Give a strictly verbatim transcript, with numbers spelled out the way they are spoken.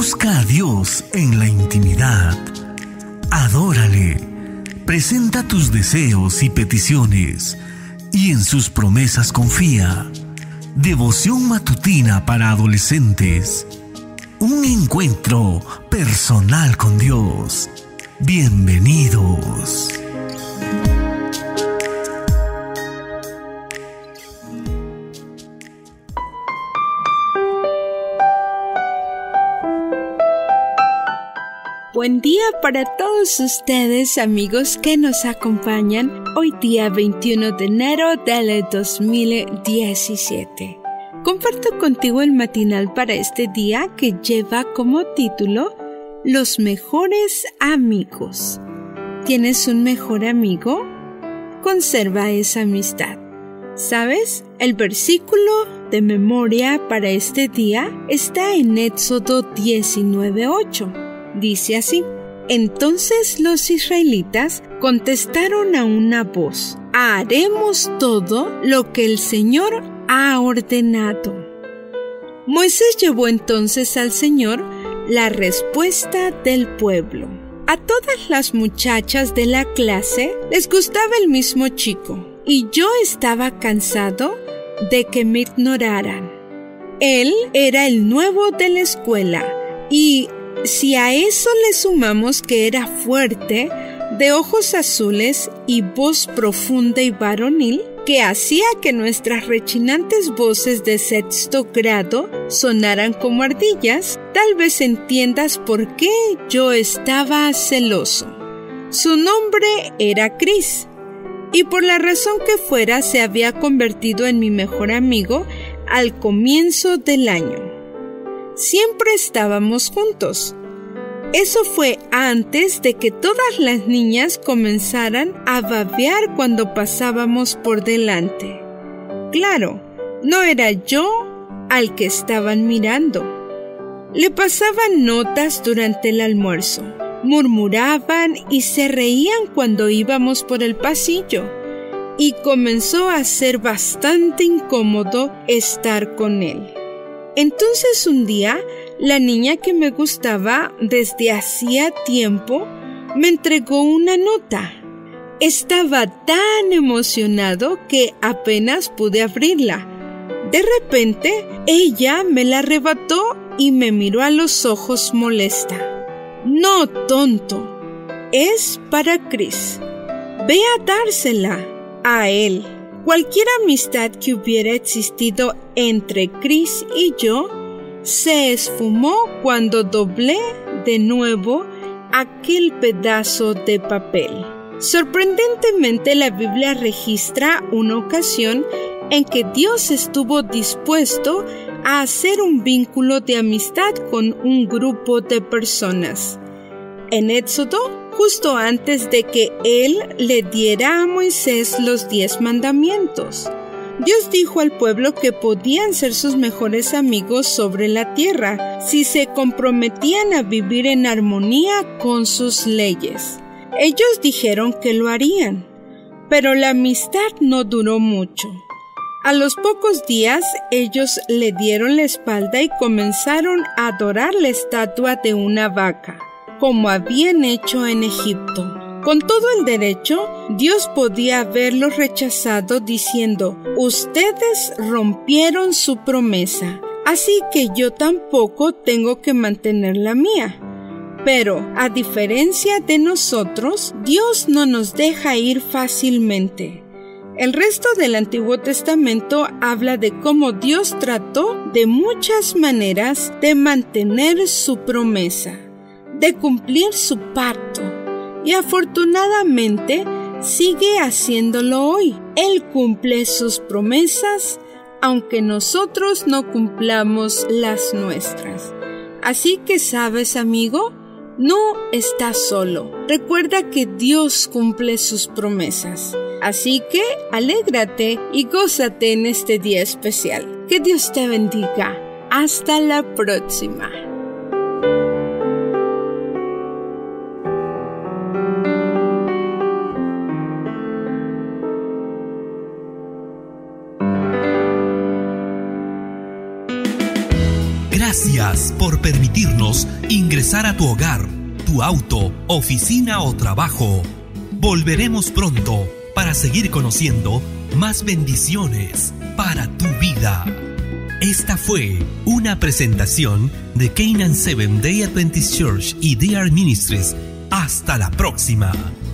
Busca a Dios en la intimidad. Adórale. Presenta tus deseos y peticiones y en sus promesas confía. Devoción matutina para adolescentes. Un encuentro personal con Dios. Bienvenidos. Buen día para todos ustedes, amigos que nos acompañan hoy día veintiuno de enero del dos mil diecisiete. Comparto contigo el matinal para este día que lleva como título Los mejores amigos. ¿Tienes un mejor amigo? Conserva esa amistad. ¿Sabes? El versículo de memoria para este día está en Éxodo diecinueve ocho. Dice así: Entonces los israelitas contestaron a una voz: haremos todo lo que el Señor ha ordenado. Moisés llevó entonces al Señor la respuesta del pueblo. A todas las muchachas de la clase les gustaba el mismo chico, y yo estaba cansado de que me ignoraran. Él era el nuevo de la escuela, y si a eso le sumamos que era fuerte, de ojos azules y voz profunda y varonil, que hacía que nuestras rechinantes voces de sexto grado sonaran como ardillas, tal vez entiendas por qué yo estaba celoso. Su nombre era Chris, y por la razón que fuera se había convertido en mi mejor amigo al comienzo del año. Siempre estábamos juntos. Eso fue antes de que todas las niñas comenzaran a babear cuando pasábamos por delante. Claro, no era yo al que estaban mirando. Le pasaban notas durante el almuerzo, murmuraban y se reían cuando íbamos por el pasillo, y comenzó a ser bastante incómodo estar con él. Entonces un día, la niña que me gustaba desde hacía tiempo me entregó una nota. Estaba tan emocionado que apenas pude abrirla. De repente, ella me la arrebató y me miró a los ojos molesta. No, tonto, es para Chris. Ve a dársela a él. Cualquier amistad que hubiera existido entre Chris y yo se esfumó cuando doblé de nuevo aquel pedazo de papel. Sorprendentemente, la Biblia registra una ocasión en que Dios estuvo dispuesto a hacer un vínculo de amistad con un grupo de personas. En Éxodo, justo antes de que Él le diera a Moisés los diez mandamientos, Dios dijo al pueblo que podían ser sus mejores amigos sobre la tierra si se comprometían a vivir en armonía con sus leyes. Ellos dijeron que lo harían, pero la amistad no duró mucho. A los pocos días, ellos le dieron la espalda y comenzaron a adorar la estatua de una vaca, como habían hecho en Egipto. Con todo el derecho, Dios podía haberlos rechazado diciendo: ustedes rompieron su promesa, así que yo tampoco tengo que mantener la mía. Pero, a diferencia de nosotros, Dios no nos deja ir fácilmente. El resto del Antiguo Testamento habla de cómo Dios trató de muchas maneras de mantener su promesa, de cumplir su pacto, y afortunadamente sigue haciéndolo hoy. Él cumple sus promesas, aunque nosotros no cumplamos las nuestras. Así que, ¿sabes, amigo? No estás solo. Recuerda que Dios cumple sus promesas. Así que alégrate y gózate en este día especial. Que Dios te bendiga. Hasta la próxima. Gracias por permitirnos ingresar a tu hogar, tu auto, oficina o trabajo. Volveremos pronto para seguir conociendo más bendiciones para tu vida. Esta fue una presentación de Canaan Seventh Day Adventist Church y D R Ministries. Hasta la próxima.